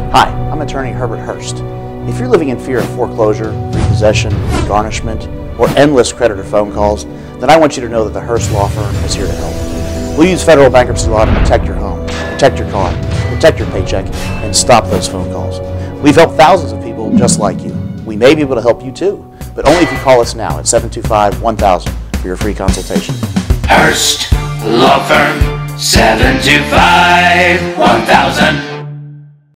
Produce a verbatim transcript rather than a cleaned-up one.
Hi, I'm attorney Herbert Hurst. If you're living in fear of foreclosure, repossession, garnishment, or endless creditor phone calls, then I want you to know that the Hurst Law Firm is here to help. We'll use federal bankruptcy law to protect your home, protect your car, protect your paycheck, and stop those phone calls. We've helped thousands of people just like you. We may be able to help you too, but only if you call us now at seven two five, one thousand for your free consultation. Hurst Law Firm, seven two five, one thousand.